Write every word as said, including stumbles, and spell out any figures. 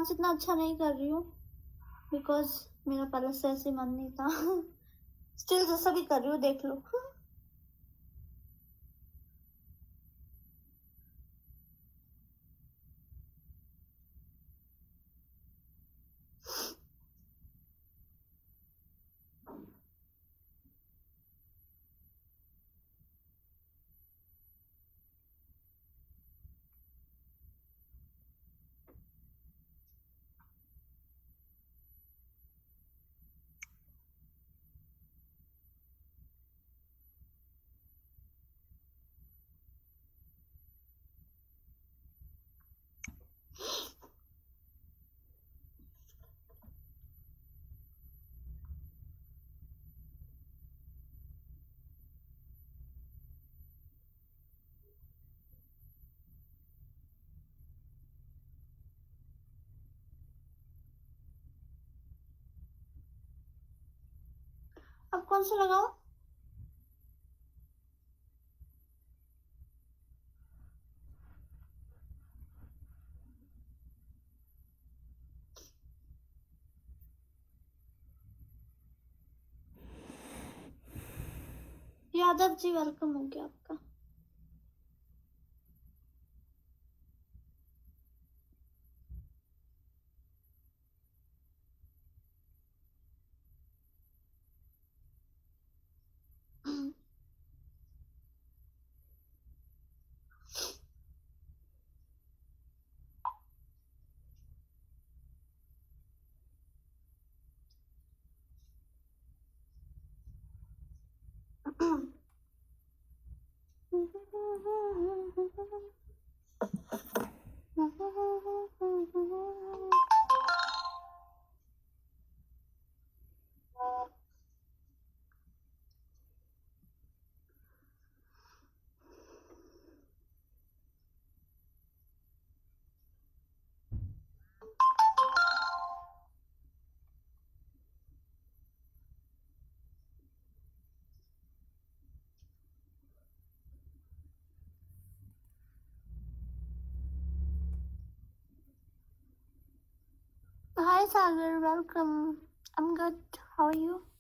Dance इतना अच्छा नहीं कर रही हूँ बिकॉज मेरा पहले से ऐसे मन नहीं था। स्टिल जैसा भी कर रही हूँ, देख लो। अब कौन सा लगाओ? यादव जी वेलकम हो गया आपका। Hi Sagar, welcome. I'm good. How are you?